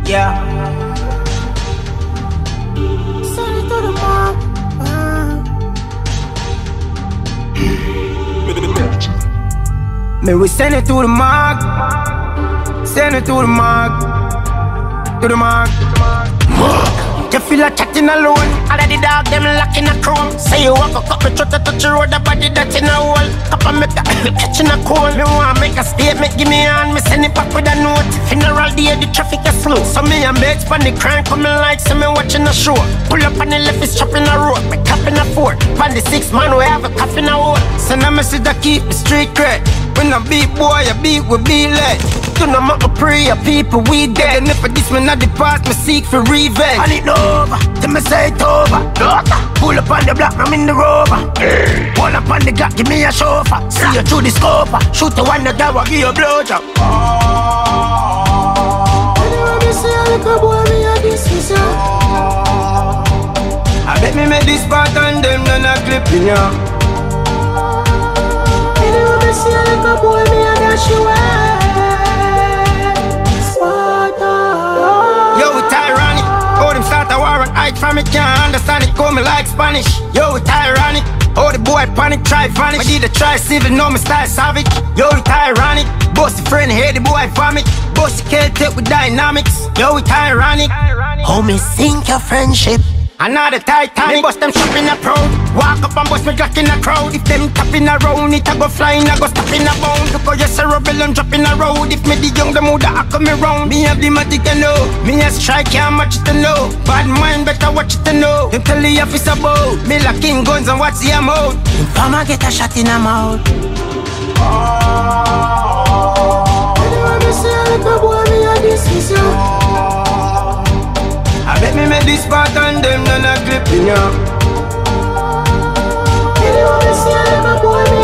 Yeah. Send it to the mark. Me we send it to the mark. Send it to the mark. To the mark. You feel like chatting alone. All of the dog them lock in a chrome. Say you walk a couple truck to touch the road, the body that in a hole. Couple make that catching a cold. Me want make a statement, give me hand. Me send it back with a note. Funeral day, the traffic is slow. So me and mates pan the crime coming like so me watching a show. Pull up on the left, is chopping a road. Me capping a fort. Pan the 6 man, we have a cough in a hole. Send a message that keep the street cred. When I beat boy, I beat we be led. Do not make a prayer, people we dead. And if I this man not depart, me seek for revenge. And it over, till me say it over. Pull up on the block, I'm in the rover. Pull up on the Glock, give me a chauffeur. See you through the scope, shoot the one that will give you a blowjob. Anyway, me say a little boy, me a this is ya. I bet me make this part on them, none a clipping ya. Anyway, me say a little boy, me a dash you away. Yo, it's ironic. Oh, them start a war and hide from it. Can't understand it, call me like Spanish. Yo, it's ironic. Oh, the boy panic, try vanish. I did a try civil, no me style savage. Yo, it's ironic. Bossy friend, hey, the boy vomit. Bossy can't take with dynamics. Yo, it's ironic. Homie, sink your friendship. Another Titanic, bust them shop in a proud. Walk up and bust me Glock in a crowd. If them tapping around, it a go flying, I go stop in a bound. Look how you cerebral and drop in a road. If me the young, the mood a come around. Me have the matic to know. Me a strike, can't match it to know. Bad mind, better watch it to know. Them tell the officer about me locking guns and what's the amount. Informer get a shot in a mouth. Anyway, me say a little boy, me a this is ya. I bet me make this part on them, none a clipping ya. Anyway, me say a little boy, me